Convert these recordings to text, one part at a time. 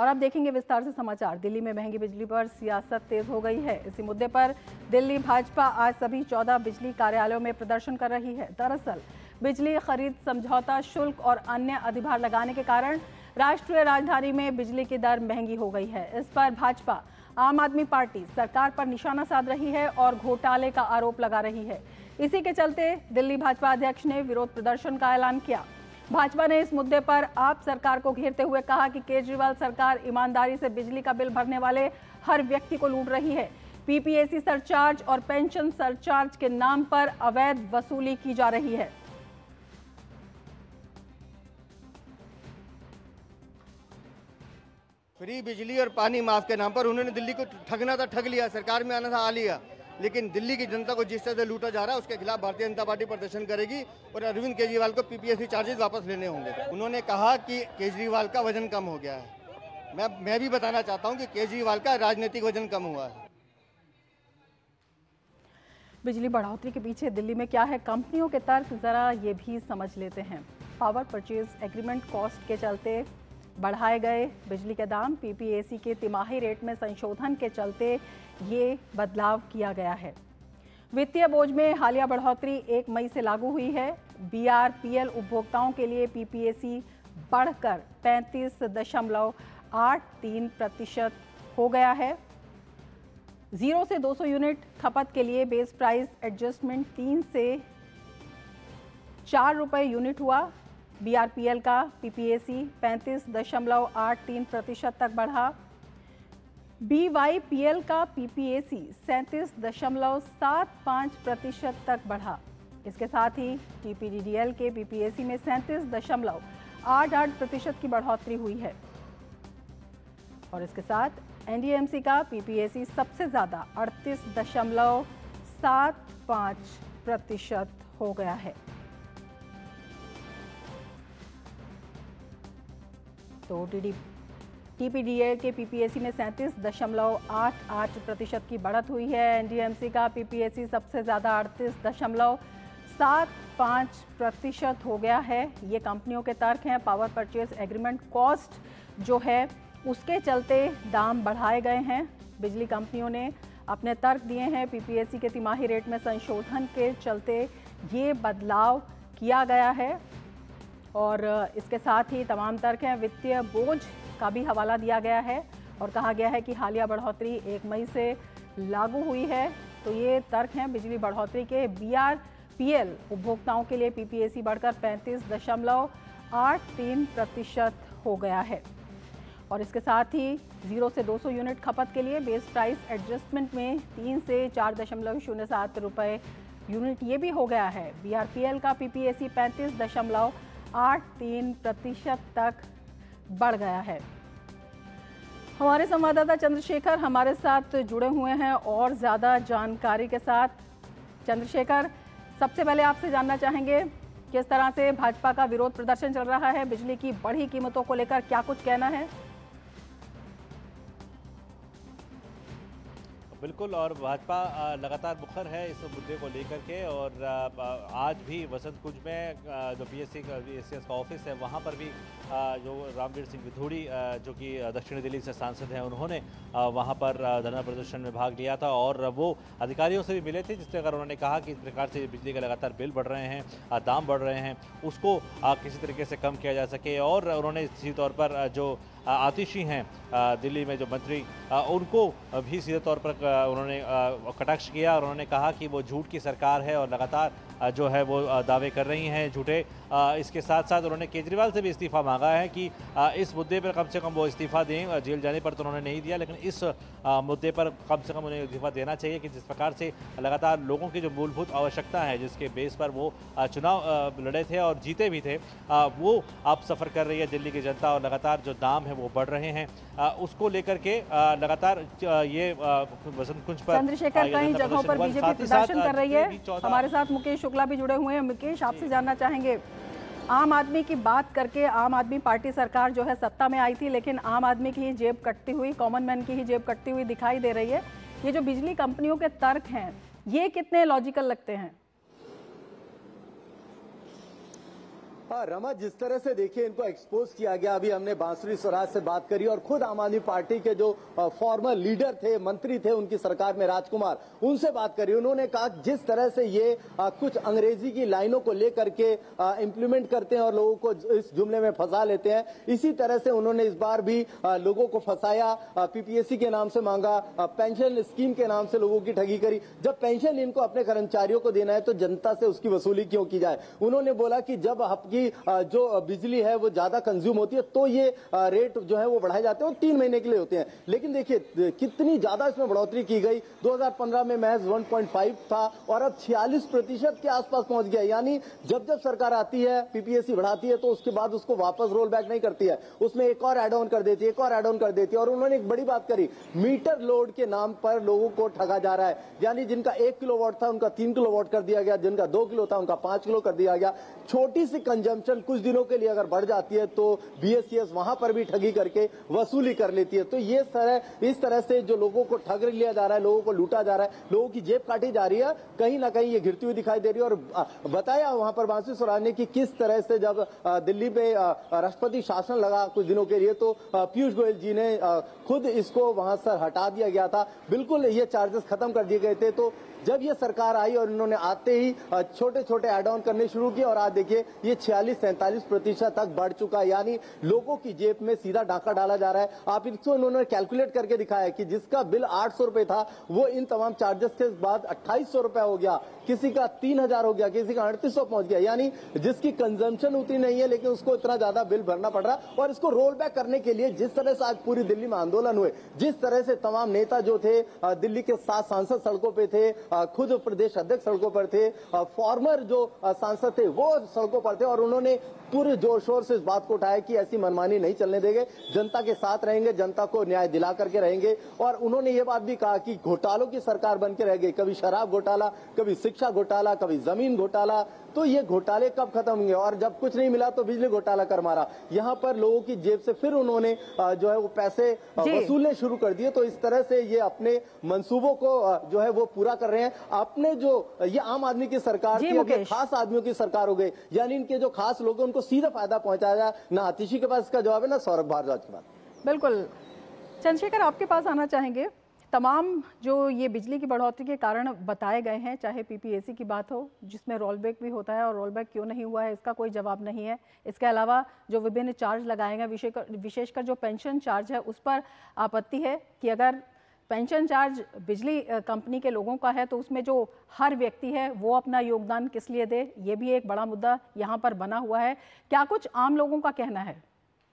और अब देखेंगे विस्तार से समाचार। दिल्ली में महंगी बिजली पर सियासत तेज हो गई है। इसी मुद्दे पर दिल्ली भाजपा आज सभी 14 बिजली कार्यालयों में प्रदर्शन कर रही है। दरअसल बिजली खरीद समझौता शुल्क और अन्य अधिभार लगाने के कारण राष्ट्रीय राजधानी में बिजली की दर महंगी हो गई है। इस पर भाजपा आम आदमी पार्टी सरकार पर निशाना साध रही है और घोटाले का आरोप लगा रही है। इसी के चलते दिल्ली भाजपा अध्यक्ष ने विरोध प्रदर्शन का ऐलान किया। भाजपा ने इस मुद्दे पर आप सरकार को घेरते हुए कहा कि केजरीवाल सरकार ईमानदारी से बिजली का बिल भरने वाले हर व्यक्ति को लूट रही है। पीपीएसी सरचार्ज और पेंशन सरचार्ज के नाम पर अवैध वसूली की जा रही है। फ्री बिजली और पानी माफ के नाम पर उन्होंने दिल्ली को ठगना था, ठग लिया। सरकार में आना था, आ लिया। लेकिन दिल्ली की जनता को जिस तरह से लूटा जा रहा है उसके खिलाफ भारतीय जनता पार्टी प्रदर्शन करेगी और अरविंद केजरीवाल को पीपीएससी चार्जेस वापस लेने होंगे। उन्होंने कहा कि केजरीवाल का वजन कम हो गया है। मैं भी बताना चाहता हूं कि केजरीवाल का राजनीतिक वजन कम हुआ है। बिजली बढ़ोतरी के पीछे दिल्ली में क्या है कंपनियों के तर्क, जरा ये भी समझ लेते हैं। पावर परचेज एग्रीमेंट कॉस्ट के चलते बढ़ाए गए बिजली के दाम, पीपीएसी के तिमाही रेट में संशोधन के चलते ये बदलाव किया गया है। वित्तीय बोझ में हालिया बढ़ोतरी 1 मई से लागू हुई है। बीआरपीएल उपभोक्ताओं के लिए पीपीएसी बढ़कर 35.83% हो गया है। 0 से 200 यूनिट खपत के लिए बेस प्राइस एडजस्टमेंट 3 से 4 रुपए यूनिट हुआ। बीआरपीएल का पीपीएसी 35.83% तक बढ़ा। बीवाईपीएल का पीपीएसी 37.75% तक बढ़ा। इसके साथ ही टीपीडीडीएल के पीपीएसी में 37.88% की बढ़ोतरी हुई है। और इसके साथ एनडीएमसी का पीपीएसी सबसे ज्यादा 38.75% हो गया है। तो टीपीडीएल के पीपीएसी में 37.88% की बढ़त हुई है। एनडीएमसी का पीपीएसी सबसे ज़्यादा 38.75% हो गया है। ये कंपनियों के तर्क हैं। पावर परचेज एग्रीमेंट कॉस्ट जो है उसके चलते दाम बढ़ाए गए हैं। बिजली कंपनियों ने अपने तर्क दिए हैं। पीपीएसी के तिमाही रेट में संशोधन के चलते ये बदलाव किया गया है और इसके साथ ही तमाम तर्क हैं। वित्तीय बोझ का भी हवाला दिया गया है और कहा गया है कि हालिया बढ़ोतरी 1 मई से लागू हुई है। तो ये तर्क हैं बिजली बढ़ोतरी के। बीआरपीएल उपभोक्ताओं के लिए पीपीएसी बढ़कर 35.83% हो गया है। और इसके साथ ही 0 से 200 यूनिट खपत के लिए बेस प्राइस एडजस्टमेंट में 3 से 4.07 रुपए यूनिट ये भी हो गया है। बीआरपीएल का पीपीएसी 35.83% तक बढ़ गया है। हमारे संवाददाता चंद्रशेखर हमारे साथ जुड़े हुए हैं और ज़्यादा जानकारी के साथ। चंद्रशेखर, सबसे पहले आपसे जानना चाहेंगे किस तरह से भाजपा का विरोध प्रदर्शन चल रहा है, बिजली की बढ़ी कीमतों को लेकर क्या कुछ कहना है? बिल्कुल, और भाजपा लगातार मुखर है इस मुद्दे को लेकर के। और आज भी वसंत कुंज में जो पीएससी का ऑफिस है वहाँ पर भी जो रामवीर सिंह विधूड़ी जो कि दक्षिणी दिल्ली से सांसद हैं, उन्होंने वहाँ पर धरना प्रदर्शन में भाग लिया था और वो अधिकारियों से भी मिले थे, जिसके अगर उन्होंने कहा कि इस प्रकार से बिजली के लगातार बिल बढ़ रहे हैं, दाम बढ़ रहे हैं, उसको किसी तरीके से कम किया जा सके। और उन्होंने सीधे तौर पर जो आतिशी हैं दिल्ली में जो मंत्री, उनको भी सीधे तौर पर उन्होंने कटाक्ष किया और उन्होंने कहा कि वो झूठ की सरकार है और लगातार जो है वो दावे कर रही हैं झूठे। इसके साथ साथ उन्होंने केजरीवाल से भी इस्तीफा मांगा है कि इस मुद्दे पर कम से कम वो इस्तीफा दें। जेल जाने पर तो उन्होंने नहीं दिया, लेकिन इस मुद्दे पर कम से कम उन्हें इस्तीफा देना चाहिए कि जिस प्रकार से लगातार लोगों की जो मूलभूत आवश्यकता है, जिसके बेस पर वो चुनाव लड़े थे और जीते भी थे, वो अब सफ़र कर रही है दिल्ली की जनता और लगातार जो दाम है वो बढ़ रहे हैं। उसको लेकर के लगातार ये वसंत कुंज पर चंद्रशेखर कई जगहों पर बीजेपी प्रदर्शन कर रही है। हमारे साथ मुकेश शुक्ला भी जुड़े हुए हैं। मुकेश, आपसे जानना चाहेंगे, आम आदमी की बात करके, आम आदमी पार्टी सरकार जो है सत्ता में आई थी, लेकिन आम आदमी की ही जेब कटती हुई, कॉमन मैन की ही जेब कटती हुई दिखाई दे रही है। ये जो बिजली कंपनियों के तर्क हैं, ये कितने लॉजिकल लगते हैं? हाँ रमा, जिस तरह से देखिए इनको एक्सपोज किया गया, अभी हमने बांसुरी स्वराज से बात करी और खुद आम आदमी पार्टी के जो फॉर्मर लीडर थे, मंत्री थे उनकी सरकार में, राजकुमार, उनसे बात करी। उन्होंने कहा जिस तरह से ये कुछ अंग्रेजी की लाइनों को लेकर के इम्प्लीमेंट करते हैं और लोगों को इस जुमले में फंसा लेते हैं, इसी तरह से उन्होंने इस बार भी लोगों को फंसाया, पीपीएससी के नाम से मांगा, पेंशन स्कीम के नाम से लोगों की ठगी करी। जब पेंशन इनको अपने कर्मचारियों को देना है तो जनता से उसकी वसूली क्यों की जाए। उन्होंने बोला कि जब आपकी जो बिजली है वो ज्यादा कंज्यूम होती है तो ये रेट जो है वो बढ़ाए जाते हैं और 3 महीने के लिए होते हैं। लेकिन देखिए कितनी ज्यादा इसमें बढ़ोतरी की गई। 2015 में महज 1.5 था और अब 46% के आसपास पहुंच गया। यानी जब जब सरकार आती है, पीपीएससी बढ़ाती है, तो उसके बाद उसको वापस रोल बैक नहीं करती है, उसमें एक और एड ऑन कर देती है, एक और एड ऑन कर देती है। और उन्होंने एक बड़ी बात करी, मीटर लोड के नाम पर लोगों को ठगा जा रहा है। यानी जिनका 1 किलोवाट था उनका 3 किलोवाट कर दिया गया, जिनका 2 किलो था उनका 5 किलो कर दिया गया। छोटी सी कंजम्पशन कुछ दिनों के लिए अगर बढ़ जाती है तो बीएसईएस वहां पर भी ठगी करके वसूली कर लेती है। तो ये इस तरह से जो लोगों को ठग लिया जा रहा है, लोगों को लूटा जा रहा है, लोगों की जेब काटी जा रही है, कहीं ना कहीं ये गिरती हुई दिखाई दे रही है। और बताया वहां पर बांसुरी स्वराज ने कि किस तरह से जब दिल्ली पे राष्ट्रपति शासन लगा कुछ दिनों के लिए तो पीयूष गोयल जी ने खुद इसको वहां से हटा दिया गया था, बिल्कुल ये चार्जेस खत्म कर दिए गए थे। तो जब ये सरकार आई और इन्होंने आते ही छोटे छोटे एड ऑन करने शुरू किए और आज देखिए ये 46-47% तक बढ़ चुका है। यानी लोगों की जेब में सीधा डाका डाला जा रहा है। आप इसको इन्होंने कैलकुलेट करके दिखाया कि जिसका बिल 800 रुपए था वो इन तमाम चार्जेस के बाद 2800 रुपए हो गया, किसी का 3000 हो गया, किसी का 3800 पहुंच गया। यानी जिसकी कंजम्पशन उतनी नहीं है लेकिन उसको इतना ज्यादा बिल भरना पड़ रहा। और इसको रोल बैक करने के लिए जिस तरह से आज पूरी दिल्ली में आंदोलन हुए, जिस तरह से तमाम नेता जो थे दिल्ली के 7 सांसद सड़कों पे थे, खुद प्रदेश अध्यक्ष सड़कों पर थे, फॉर्मर जो सांसद थे वो सड़कों पर थे और उन्होंने पूरे जोर शोर से इस बात को उठाया कि ऐसी मनमानी नहीं चलने देंगे, जनता के साथ रहेंगे, जनता को न्याय दिला करके रहेंगे। और उन्होंने ये बात भी कहा कि घोटालों की सरकार बन के रह गई, कभी शराब घोटाला, कभी शिक्षा घोटाला, कभी जमीन घोटाला। तो ये घोटाले कब खत्म होंगे। और जब कुछ नहीं मिला तो बिजली घोटाला कर मारा। यहाँ पर लोगों की जेब से फिर उन्होंने जो है वो पैसे वसूलने शुरू कर दिए। तो इस तरह से ये अपने मंसूबों को जो है वो पूरा कर रहे हैं। अपने जो ये आम आदमी की सरकार थी, अब ये खास आदमियों की सरकार हो गई। यानी इनके जो खास लोग हैं उनको सीधा फायदा पहुंचाया। ना आतिशी के पास इसका जवाब है, ना सौरभ भारद्वाज के पास। बिल्कुल चंद्रशेखर, आपके पास आना चाहेंगे। तमाम जो ये बिजली की बढ़ोतरी के कारण बताए गए हैं, चाहे पीपीएससी की बात हो जिसमें रोलबैक भी होता है और रोलबैक क्यों नहीं हुआ है इसका कोई जवाब नहीं है। इसके अलावा जो विभिन्न चार्ज लगाए गए, विशेषकर जो पेंशन चार्ज है उस पर आपत्ति है कि अगर पेंशन चार्ज बिजली कंपनी के लोगों का है तो उसमें जो हर व्यक्ति है वो अपना योगदान किस लिए दे, ये भी एक बड़ा मुद्दा यहाँ पर बना हुआ है। क्या कुछ आम लोगों का कहना है?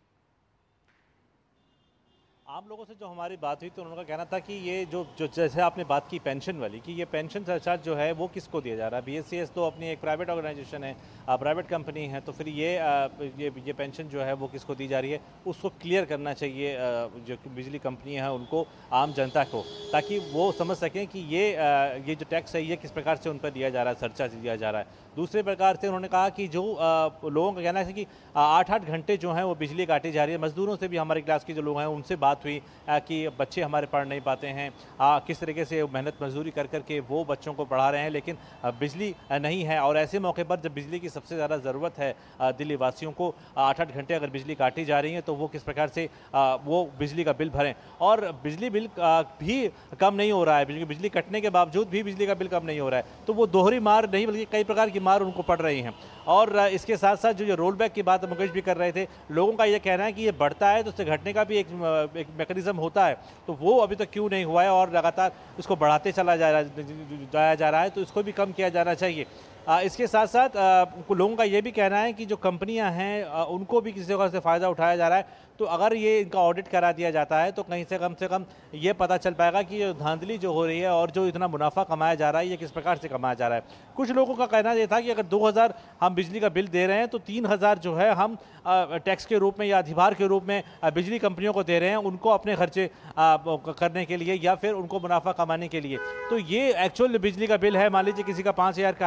आम लोगों से जो हमारी बात हुई तो उन्होंने कहना था कि ये जो जैसे आपने बात की पेंशन वाली, कि ये पेंशन चार्ज जो है वो किसको दिया जा रहा है। बीएसईएस तो अपनी एक प्राइवेट ऑर्गेनाइजेशन है, प्राइवेट कंपनी है, तो फिर ये पेंशन जो है वो किसको दी जा रही है, उसको क्लियर करना चाहिए जो बिजली कंपनी है उनको, आम जनता को, ताकि वो समझ सकें कि ये जो टैक्स है ये किस प्रकार से उन पर दिया जा रहा है, सरचार्ज दिया जा रहा है। दूसरे प्रकार से उन्होंने कहा कि जो लोगों का कहना है कि 8-8 घंटे जो हैं वो बिजली काटी जा रही है। मजदूरों से भी हमारी क्लास के जो लोग हैं उनसे बात हुई कि बच्चे हमारे पढ़ नहीं पाते हैं, किस तरीके से मेहनत मजदूरी कर करके वो बच्चों को पढ़ा रहे हैं, लेकिन बिजली नहीं है। और ऐसे मौके पर जब बिजली की सबसे ज़्यादा ज़रूरत है दिल्ली वासियों को, 8-8 घंटे अगर बिजली काटी जा रही है तो वो किस प्रकार से वो बिजली का बिल भरें। और बिजली बिल भी कम नहीं हो रहा है, बिजली कटने के बावजूद भी बिजली का बिल कम नहीं हो रहा है। तो वो दोहरी मार नहीं बल्कि कई प्रकार की मार उनको पड़ रही हैं। और इसके साथ साथ जो रोल बैक की बात मुकेश भी कर रहे थे, लोगों का ये कहना है कि ये बढ़ता है तो उससे घटने का भी एक मैकेनिज्म होता है, तो वो अभी तक क्यों नहीं हुआ है और लगातार इसको बढ़ाते चला जाया जा रहा है, तो इसको भी कम किया जाना चाहिए। इसके साथ साथ लोगों का ये भी कहना है कि जो कंपनियां हैं उनको भी किसी जगह से फ़ायदा उठाया जा रहा है। तो अगर ये इनका ऑडिट करा दिया जाता है तो कहीं से कम ये पता चल पाएगा कि ये धांधली जो हो रही है और जो इतना मुनाफा कमाया जा रहा है ये किस प्रकार से कमाया जा रहा है। कुछ लोगों का कहना ये था कि अगर 2000 हम बिजली का बिल दे रहे हैं तो 3000 जो है हम टैक्स के रूप में या अधिभार के रूप में बिजली कंपनियों को दे रहे हैं, उनको अपने खर्चे करने के लिए या फिर उनको मुनाफा कमाने के लिए। तो ये एक्चुअल बिजली का बिल है, मान लीजिए किसी का 5000 का है तो वो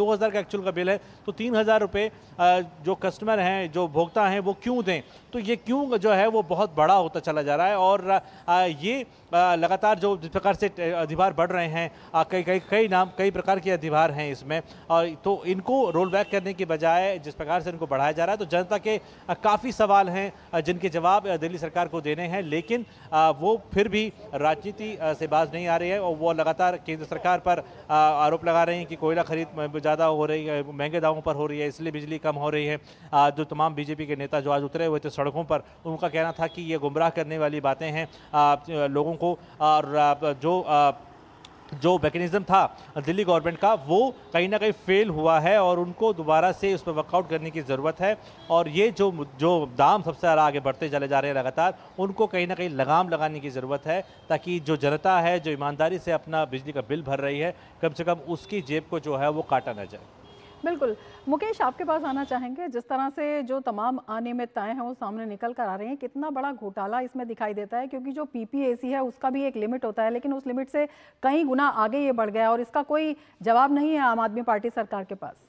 2000 का एक्चुअल का बिल है, तो 3000 रुपये जो कस्टमर हैं, जो भोक्ता हैं, वो क्यों दें? तो ये क्यों जो है वो बहुत बड़ा होता चला जा रहा है। और ये लगातार जो जिस प्रकार से अधिभार बढ़ रहे हैं, कई प्रकार के अधिभार हैं इसमें, तो इनको रोल बैक करने की बजाय जिस प्रकार से इनको बढ़ाया जा रहा है, तो जनता के काफ़ी सवाल हैं जिनके जवाब दिल्ली सरकार को देने हैं, लेकिन वो फिर भी राजनीति से बाज नहीं आ रही है और वो लगातार केंद्र सरकार पर आरोप लगा रहे हैं कि कोयला खरीद ज़्यादा हो रही है, महंगे दामों पर हो रही है, इसलिए बिजली कम हो रही है। जो तमाम बीजेपी के नेता जो आज उतरे हुए थे सड़कों पर, उनका कहना था कि ये गुमराह करने वाली बातें हैं लोगों को, और जो मैकेनिज्म था दिल्ली गवर्नमेंट का वो कहीं ना कहीं फेल हुआ है और उनको दोबारा से उस पर वर्कआउट करने की ज़रूरत है। और ये जो दाम सबसे ज़्यादा आगे बढ़ते चले जा रहे हैं लगातार, उनको कहीं ना कहीं लगाम लगाने की ज़रूरत है, ताकि जो जनता है जो ईमानदारी से अपना बिजली का बिल भर रही है, कम से कम उसकी जेब को जो है वो काटा न जाए। बिल्कुल। मुकेश, आपके पास आना चाहेंगे। जिस तरह से जो तमाम अनियमितताएं हैं वो सामने निकल कर आ रही हैं, कितना बड़ा घोटाला इसमें दिखाई देता है, क्योंकि जो पीपीएसी है उसका भी एक लिमिट होता है, लेकिन उस लिमिट से कई गुना आगे ये बढ़ गया और इसका कोई जवाब नहीं है आम आदमी पार्टी सरकार के पास।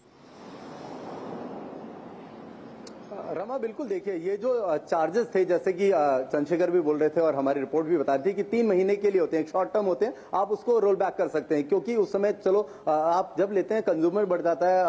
रमा, बिल्कुल देखिए, ये जो चार्जेस थे, जैसे कि चंद्रशेखर भी बोल रहे थे और हमारी रिपोर्ट भी बता रही थी कि 3 महीने के लिए होते हैं, शॉर्ट टर्म होते हैं, आप उसको रोल बैक कर सकते हैं, क्योंकि उस समय चलो आप जब लेते हैं कंज्यूमर बढ़ जाता है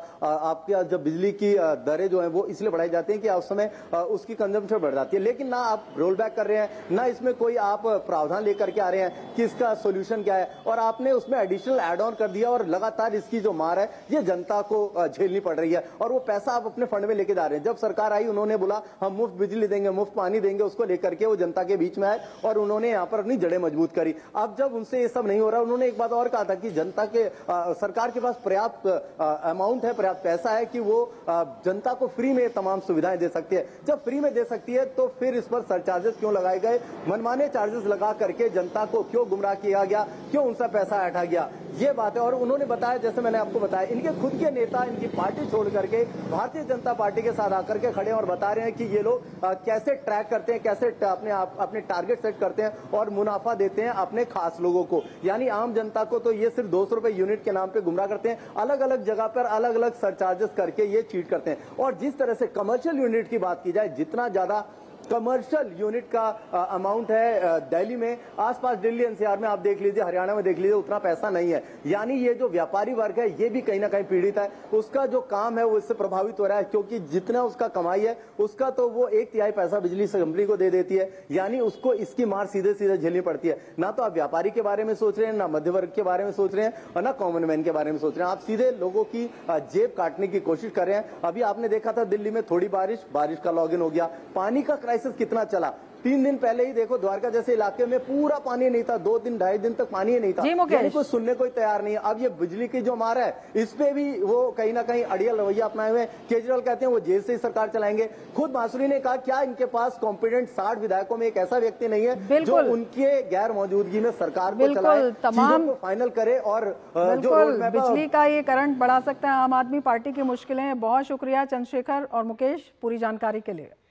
आपका जब बिजली की दरें जो है वो इसलिए बढ़ाई जाती हैं कि उस समय उसकी कंजम्पशन बढ़ जाती है, लेकिन ना आप रोल बैक कर रहे हैं, ना इसमें कोई आप प्रावधान लेकर के आ रहे हैं कि इसका सोल्यूशन क्या है, और आपने उसमें एडिशनल एड ऑन कर दिया और लगातार इसकी जो मार है ये जनता को झेलनी पड़ रही है, और वो पैसा आप अपने फंड में लेके जा रहे हैं। जब सरकार आई उन्होंने बोला हम मुफ्त बिजली देंगे, मुफ्त पानी देंगे, उसको लेकर के वो जनता के बीच में आए और उन्होंने यहाँ पर अपनी जड़ें मजबूत करी। अब जब उनसे ये सब नहीं हो रहा, उन्होंने एक बात और कहा था कि जनता के सरकार के पास पर्याप्त अमाउंट है, पर्याप्त पैसा है कि वो जनता को फ्री में तमाम सुविधाएं दे सकती है। जब फ्री में दे सकती है तो फिर इस पर सरचार्जेस क्यों लगाए गए, मनमाने चार्जेस लगा करके जनता को क्यों गुमराह किया गया, क्यों उनसे पैसा हटा गया, ये बात है। और उन्होंने बताया, जैसे मैंने आपको बताया, इनके खुद के नेता इनकी पार्टी छोड़ करके भारतीय जनता पार्टी के साथ आकर के खड़े और बता रहे हैं कि ये लोग कैसे ट्रैक करते हैं, कैसे अपने टारगेट सेट करते हैं और मुनाफा देते हैं अपने खास लोगों को, यानी आम जनता को तो ये सिर्फ 200 रुपए यूनिट के नाम पे गुमराह करते हैं, अलग अलग जगह पर अलग अलग सरचार्जेस करके ये चीट करते हैं। और जिस तरह से कमर्शियल यूनिट की बात की जाए, जितना ज्यादा कमर्शियल यूनिट का अमाउंट है दिल्ली में, आसपास दिल्ली एनसीआर में आप देख लीजिए, हरियाणा में देख लीजिए, उतना पैसा नहीं है। यानी ये जो व्यापारी वर्ग है ये भी कहीं ना कहीं पीड़ित है, उसका जो काम है वो इससे प्रभावित हो रहा है, क्योंकि जितना उसका कमाई है उसका तो वो 1/3 पैसा बिजली कंपनी को दे देती है, यानी उसको इसकी मार सीधे सीधे झेलनी पड़ती है। ना तो आप व्यापारी के बारे में सोच रहे हैं, ना मध्य वर्ग के बारे में सोच रहे हैं, और ना कॉमन मैन के बारे में सोच रहे हैं, आप सीधे लोगों की जेब काटने की कोशिश कर रहे हैं। अभी आपने देखा था दिल्ली में थोड़ी बारिश का लॉगिन हो गया, पानी का क्राइसिस कितना चला। 3 दिन पहले ही देखो द्वारका जैसे इलाके में पूरा पानी नहीं था, 2 दिन 2.5 दिन तक पानी ही नहीं था, यानी कोई सुनने कोई तैयार नहीं है। अब ये बिजली की जो मार है इस पे भी वो कहीं ना कहीं अड़ियल रवैया अपनाए हुए। केजरीवाल कहते हैं वो जेल से ही सरकार चलाएंगे। खुद बांसुरी ने कहा क्या इनके पास कॉम्पिटेंट 60 विधायकों में एक ऐसा व्यक्ति नहीं है जो उनके गैर मौजूदगी में सरकार को चलाए, चीजों को फाइनल करे और जो बिजली का ये करंट बढ़ा सकता है आम आदमी पार्टी की मुश्किलें। बहुत शुक्रिया चंद्रशेखर और मुकेश पूरी जानकारी के लिए।